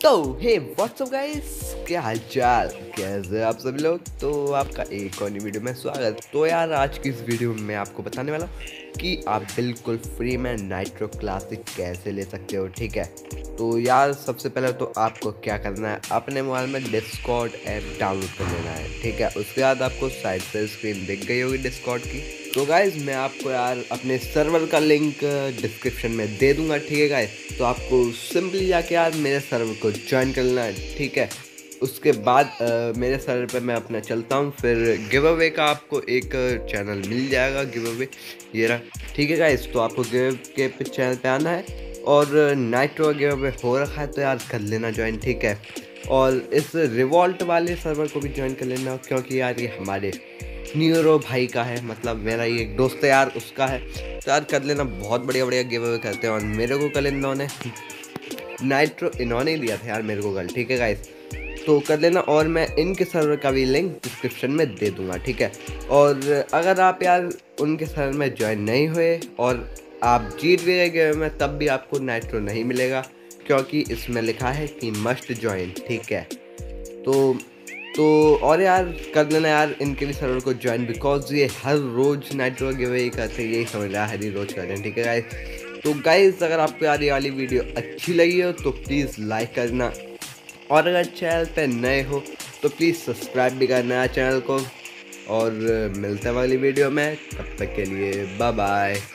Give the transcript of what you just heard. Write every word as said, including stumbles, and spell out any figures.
तो हे WhatsApp guys, क्या हाल चाल, कैसे आप सभी लोग। तो आपका एक और नई वीडियो में स्वागत। तो यार आज की इस वीडियो में मैं आपको बताने वाला हूँ कि आप बिल्कुल फ्री में नाइट्रो क्लासिक कैसे ले सकते हो। ठीक है, तो यार सबसे पहले तो आपको क्या करना है, अपने मोबाइल में डिस्कॉर्ड ऐप डाउनलोड कर लेना है। ठीक है, उसके बाद आपको साइड से स्क्रीन दिख गई होगी डिस्कॉर्ड की। तो गाइज मैं आपको यार अपने सर्वर का लिंक डिस्क्रिप्शन में दे दूंगा। ठीक है गाइज, तो आपको सिंपली जाके यार मेरे सर्वर को ज्वाइन कर लेना है। ठीक है, उसके बाद आ, मेरे सर्वर पे मैं अपना चलता हूँ, फिर गिव अवे का आपको एक चैनल मिल जाएगा। गिव अवे ये रहा। ठीक है गाइज, तो आपको गिव के पे चैनल पे आना है और नाइट्रो गिव अवे हो रखा है तो यार कर लेना ज्वाइन। ठीक है, और इस रिवॉल्ट वाले सर्वर को भी ज्वाइन कर लेना, क्योंकि यार ये हमारे न्यूरो भाई का है, मतलब मेरा ये एक दोस्त है यार, उसका है। तो यार कर लेना, बहुत बढ़िया बढ़िया गिव अवे करते हैं। और मेरे को कल इन्होंने नाइट्रो इन्होंने ही दिया था यार मेरे को कल। ठीक है गाइस, तो कर लेना, और मैं इनके सर्वर का भी लिंक डिस्क्रिप्शन में दे दूंगा। ठीक है, और अगर आप यार उनके सर्वर में ज्वाइन नहीं हुए और आप जीत भी गए गेम में, तब भी आपको नाइट्रो नहीं मिलेगा, क्योंकि इसमें लिखा है कि मस्ट ज्वाइन। ठीक है, तो तो और यार कर लेना यार इनके भी सर्वर को ज्वाइन, बिकॉज ये हर रोज नाइट्रो गिवे करते हैं, यही समझ रहा है, हर ही रोज करते हैं। ठीक है गाइस, तो गाइस अगर आपको यार ये वाली वीडियो अच्छी लगी हो तो प्लीज़ लाइक करना, और अगर चैनल पे नए हो तो प्लीज़ सब्सक्राइब भी करना है चैनल को। और मिलते हैं अगली वीडियो में, तब तक के लिए बाय बाय।